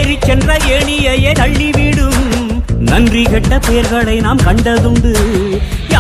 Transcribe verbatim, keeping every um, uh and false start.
ஏறி சென்ற ஏணியையே தள்ளிவிடும் நன்றி கெட்ட பேர்களை நாம் கண்டதுண்டு